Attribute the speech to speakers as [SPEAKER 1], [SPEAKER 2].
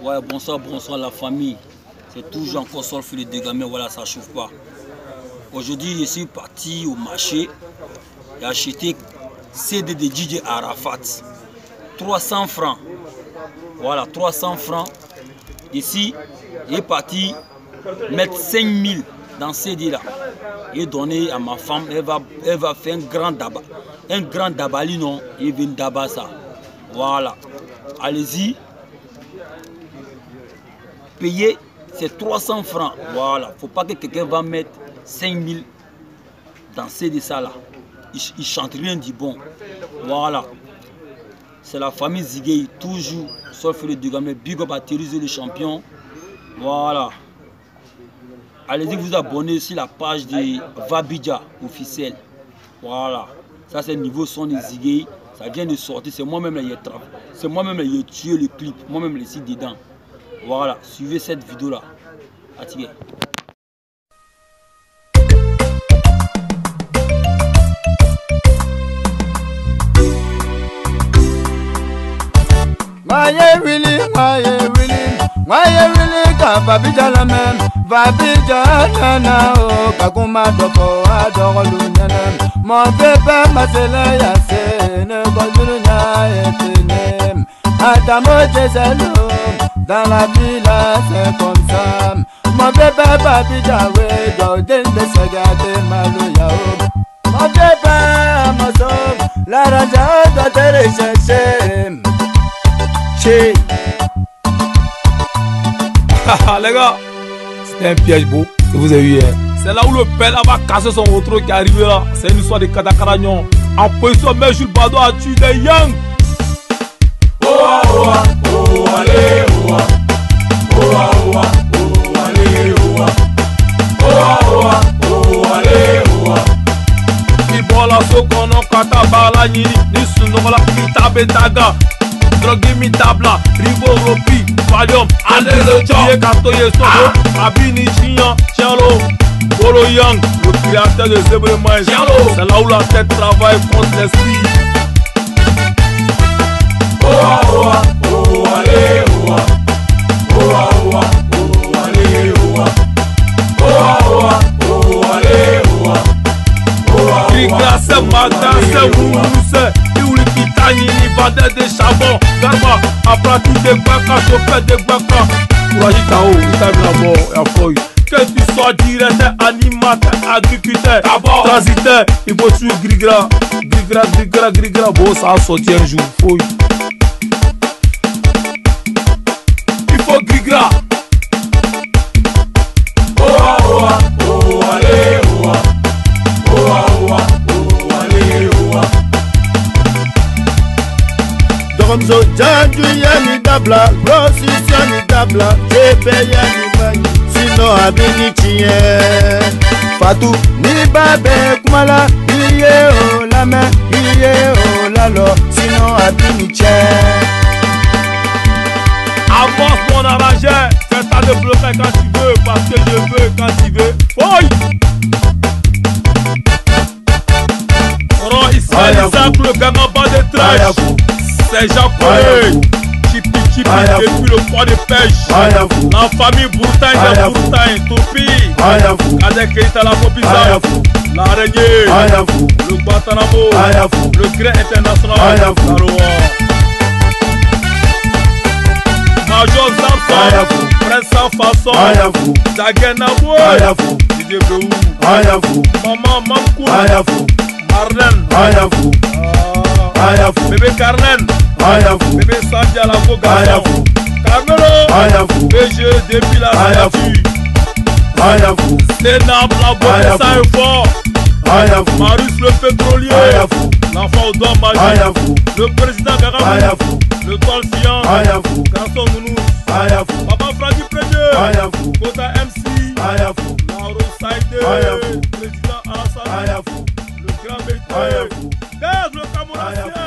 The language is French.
[SPEAKER 1] Ouais, bonsoir, bonsoir la famille. C'est toujours encore Solfeu les dégâts, mais voilà, ça ne chauffe pas. Aujourd'hui, je suis parti au marché et acheté CD de DJ Arafat. 300 francs. Voilà, 300 francs. Ici, il est parti mettre 5000 dans CD là. Et donner à ma femme, elle va faire un grand dabali, non, il vient d'abat ça. Voilà. Allez-y. Payer, c'est 300 francs. Voilà. Faut pas que quelqu'un va mettre 5000 dans CD ça là. Il chante rien du bon. Voilà. C'est la famille Ziguey, toujours Solfeu les dégâts, mais big up à Thérèse le champion. Voilà. Allez-y vous abonner sur la page de Vabidja officiel. Voilà. Ça c'est le niveau son de Ziguey. Ça vient de sortir. C'est moi-même qui ai travaillé. C'est moi-même qui ai tué le clip. Moi-même les sites dedans. Voilà. Suivez cette vidéo là. Attirez.
[SPEAKER 2] Maye wili ka Vabidja la même, Vabidja nana o kakuma doko adoro nana. Mon bébé ma sele ya se ne gondulu nya etene. Adamo Jezelo dans la villa c'est comme ça. Mon bébé Vabidja we golden de sagade maloya o. Mon bébé ma somme la raja doit te rechercher. Chez
[SPEAKER 3] les gars, c'était un piège beau que vous avez eu hier. C'est là où le père va casser son retour qui est arrivé là. C'est une histoire de Katakaragnon. En position, mais Jules Bado a tué des Yang.
[SPEAKER 4] Oa oa, oa allez oa. Oa oa, oa allez oa. Oa oa, oa allez oa.
[SPEAKER 3] Ibola Sokono Katabala Nini Nisunola Kitabetaga. Drogue mitabla, Rivo Ropi, Valium, André Chie Katoye Soko, Abini Chian, Chialo, Bolo Yang, le créateur de Zébré Maïs. C'est là où la tête travaille contre l'esprit.
[SPEAKER 4] Oa oa, oa allez oa. Oa oa, oa allez oa. Oa oa, oa allez oa. Oa
[SPEAKER 3] Grigra c'est matin, c'est Mourousse. Kitani ni vendeur de charbon, Garba, apprenti de Baka, chauffeur de Baka. Courage Tao, il t'a mis la mort et à fouille. Que tu sois directeur, animateur, agriculteur, transiteur, il faut tuer Grigra. Grigra, bon, ça a sorti un jour, fouille. Il faut Grigra.
[SPEAKER 4] Oa oa, oa allez oa. Oa oa, oa allez oa.
[SPEAKER 2] Domzo Jandu yani dabla, Rossi yani dabla, Jepe yani mani, Sino abini chie. Fatou ni babe kumala, Iye o la me, Iye o la lo, Sino abini chie.
[SPEAKER 3] Avance mon arrangeur, c'est ça de bloquer quand tu veux, parce que je veux quand tu veux. Oi! Ici, le gangaba de trash. C'est japonais, chipi, depuis le poids de pêche. La famille Bourtagne de Bourtagne, Topi, Kadek Keita la Popisa, l'araignée, le Guantanamo, le Gré international, Major Zamson, Prince sans façon, Dagenabo, Didier Beou, Maman Mamkou, Marlène, bébé Carlen, bébé Sandia la vocation, Carmelo, BG depuis la statue, Sénab la beauté ça est fort, Marius le pétrolier, l'enfant au doigt magique, le président Gagamou, le Golfian, Garçon Nounous, Papa Fradi Premier, Kota MC, Lauro Saïdé, président Alassane, le grand métier, Dez le Camerounais.